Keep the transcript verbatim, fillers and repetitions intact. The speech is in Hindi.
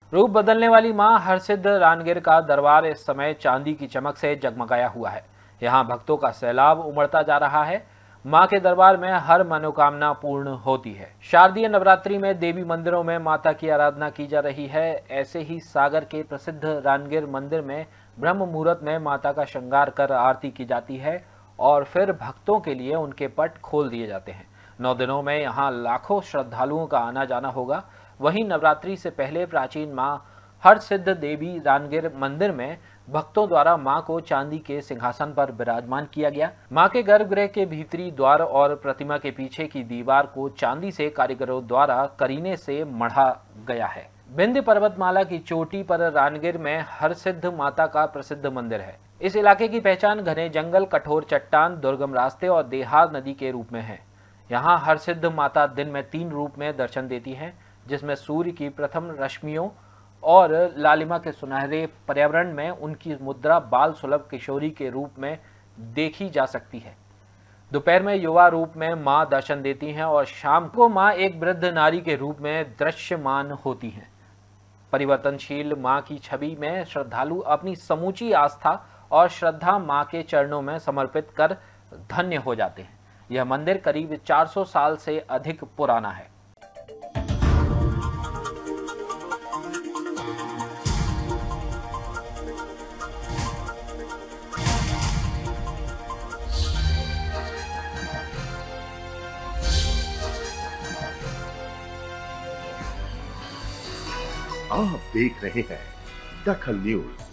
रूप बदलने वाली मां हरसिद्ध रानगिर का दरबार इस समय चांदी की चमक से जगमगाया हुआ है। यहाँ भक्तों का सैलाब उमड़ता जा रहा है। मां के दरबार में हर मनोकामना पूर्ण होती है। शारदीय नवरात्रि में देवी मंदिरों में माता की आराधना की जा रही है। ऐसे ही सागर के प्रसिद्ध रानगिर मंदिर में ब्रह्म मुहूर्त में माता का श्रृंगार कर आरती की जाती है और फिर भक्तों के लिए उनके पट खोल दिए जाते हैं। नौ दिनों में यहाँ लाखों श्रद्धालुओं का आना जाना होगा। वहीं नवरात्रि से पहले प्राचीन मां हरसिद्ध देवी रानगिर मंदिर में भक्तों द्वारा मां को चांदी के सिंहासन पर विराजमान किया गया। मां के गर्भगृह के भीतरी द्वार और प्रतिमा के पीछे की दीवार को चांदी से कारीगरों द्वारा करीने से मढ़ा गया है। विंध्य पर्वतमाला की चोटी पर रानगिर में हरसिद्ध माता का प्रसिद्ध मंदिर है। इस इलाके की पहचान घने जंगल, कठोर चट्टान, दुर्गम रास्ते और देहार नदी के रूप में है। यहाँ हरसिद्ध माता दिन में तीन रूप में दर्शन देती हैं, जिसमें सूर्य की प्रथम रश्मियों और लालिमा के सुनहरे पर्यावरण में उनकी मुद्रा बाल सुलभ किशोरी के रूप में देखी जा सकती है। दोपहर में युवा रूप में मां दर्शन देती हैं और शाम को मां एक वृद्ध नारी के रूप में दृश्यमान होती हैं। परिवर्तनशील मां की छवि में श्रद्धालु अपनी समूची आस्था और श्रद्धा मां के चरणों में समर्पित कर धन्य हो जाते हैं। यह मंदिर करीब चार सौ साल से अधिक पुराना है। आप देख रहे हैं दखल न्यूज।